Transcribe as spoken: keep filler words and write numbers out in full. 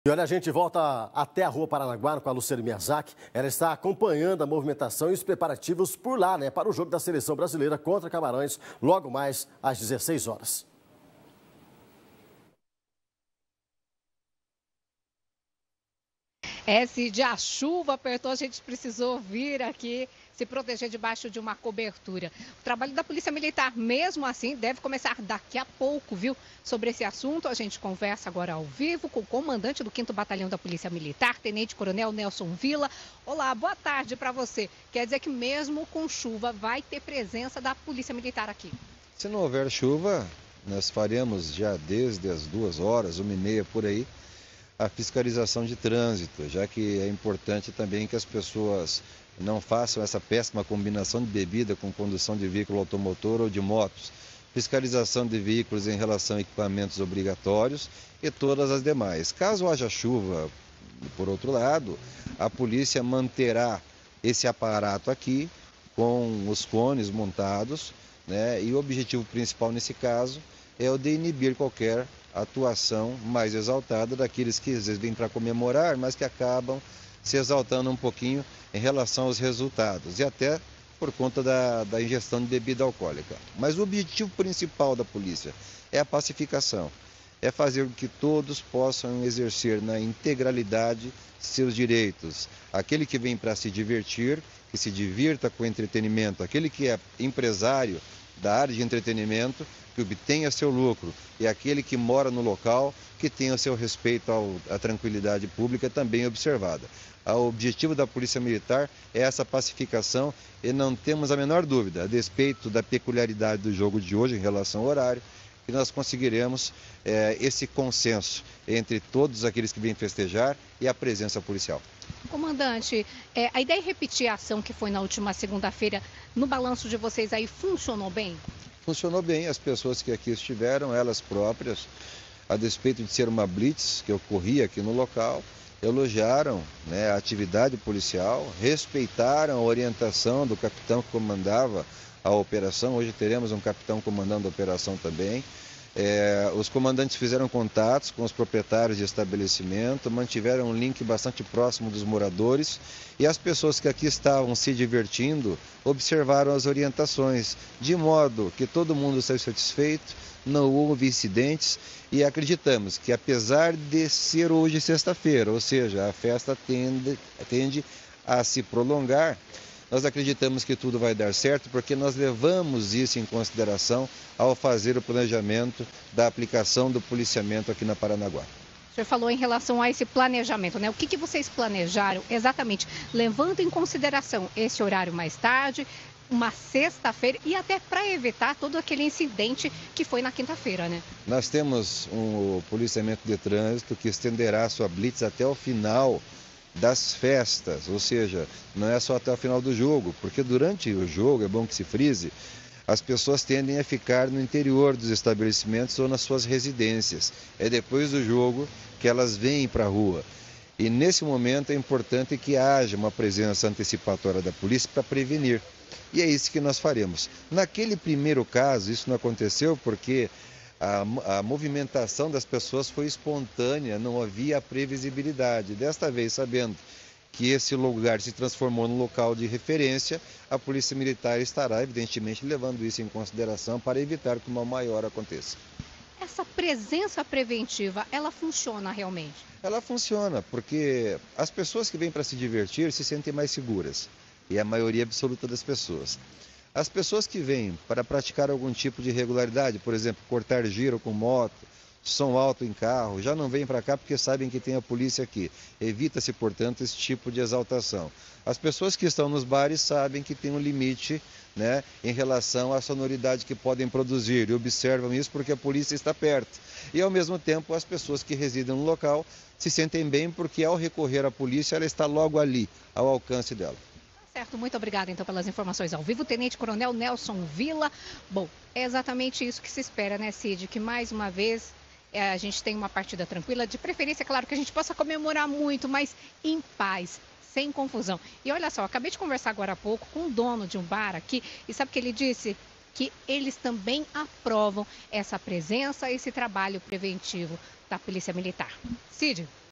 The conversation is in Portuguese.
E olha, a gente volta até a Rua Paranaguá com a Luciane Miyazaki. Ela está acompanhando a movimentação e os preparativos por lá, né, para o jogo da Seleção Brasileira contra Camarões, logo mais às dezesseis horas. É, Cid, a chuva apertou, a gente precisou vir aqui se proteger debaixo de uma cobertura. O trabalho da Polícia Militar, mesmo assim, deve começar daqui a pouco, viu? Sobre esse assunto, a gente conversa agora ao vivo com o comandante do quinto Batalhão da Polícia Militar, Tenente Coronel Nelson Villa. Olá, boa tarde para você. Quer dizer que mesmo com chuva vai ter presença da Polícia Militar aqui? Se não houver chuva, nós faremos já desde as duas horas, uma e meia por aí, a fiscalização de trânsito, já que é importante também que as pessoas não façam essa péssima combinação de bebida com condução de veículo automotor ou de motos. Fiscalização de veículos em relação a equipamentos obrigatórios e todas as demais. Caso haja chuva, por outro lado, a polícia manterá esse aparato aqui com os cones montados, né? E o objetivo principal nesse caso é o de inibir qualquer atuação mais exaltada daqueles que às vezes vêm para comemorar, mas que acabam se exaltando um pouquinho em relação aos resultados e até por conta da, da ingestão de bebida alcoólica. Mas o objetivo principal da polícia é a pacificação, é fazer com que todos possam exercer na integralidade seus direitos. Aquele que vem para se divertir, que se divirta com entretenimento, aquele que é empresário da área de entretenimento, que obtenha seu lucro, e aquele que mora no local, que tenha seu respeito ao, à tranquilidade pública também observada. O objetivo da Polícia Militar é essa pacificação e não temos a menor dúvida, a despeito da peculiaridade do jogo de hoje em relação ao horário, que nós conseguiremos é, esse consenso entre todos aqueles que vêm festejar e a presença policial. Comandante, é, a ideia de repetir a ação que foi na última segunda-feira, no balanço de vocês aí, funcionou bem? Funcionou bem, as pessoas que aqui estiveram, elas próprias, a despeito de ser uma blitz que ocorria aqui no local, elogiaram, né, a atividade policial, respeitaram a orientação do capitão que comandava a operação. Hoje teremos um capitão comandando a operação também. É, os comandantes fizeram contatos com os proprietários de estabelecimento, mantiveram um link bastante próximo dos moradores e as pessoas que aqui estavam se divertindo observaram as orientações, de modo que todo mundo saiu satisfeito, não houve incidentes e acreditamos que, apesar de ser hoje sexta-feira, ou seja, a festa tende, tende a se prolongar, nós acreditamos que tudo vai dar certo porque nós levamos isso em consideração ao fazer o planejamento da aplicação do policiamento aqui na Paranaguá. O senhor falou em relação a esse planejamento, né? O que, que vocês planejaram exatamente, levando em consideração esse horário mais tarde, uma sexta-feira e até para evitar todo aquele incidente que foi na quinta-feira, né? Nós temos um policiamento de trânsito que estenderá sua blitz até o final das festas, ou seja, não é só até o final do jogo, porque durante o jogo, é bom que se frise, as pessoas tendem a ficar no interior dos estabelecimentos ou nas suas residências. É depois do jogo que elas vêm para a rua. E nesse momento é importante que haja uma presença antecipatória da polícia para prevenir. E é isso que nós faremos. Naquele primeiro caso, isso não aconteceu porque A, a movimentação das pessoas foi espontânea, não havia previsibilidade. Desta vez, sabendo que esse lugar se transformou num local de referência, a Polícia Militar estará, evidentemente, levando isso em consideração para evitar que uma maior aconteça. Essa presença preventiva, ela funciona realmente? Ela funciona, porque as pessoas que vêm para se divertir se sentem mais seguras, e a maioria absoluta das pessoas. As pessoas que vêm para praticar algum tipo de irregularidade, por exemplo, cortar giro com moto, som alto em carro, já não vêm para cá porque sabem que tem a polícia aqui. Evita-se, portanto, esse tipo de exaltação. As pessoas que estão nos bares sabem que tem um limite, né, em relação à sonoridade que podem produzir e observam isso porque a polícia está perto. E, ao mesmo tempo, as pessoas que residem no local se sentem bem porque, ao recorrer à polícia, ela está logo ali, ao alcance dela. Certo, muito obrigada então pelas informações ao vivo, Tenente Coronel Nelson Villa. Bom, é exatamente isso que se espera, né, Cid? Que mais uma vez é, a gente tem uma partida tranquila, de preferência, claro, que a gente possa comemorar muito, mas em paz, sem confusão. E olha só, acabei de conversar agora há pouco com o dono de um bar aqui, e sabe o que ele disse? Que eles também aprovam essa presença, esse trabalho preventivo da Polícia Militar. Cid?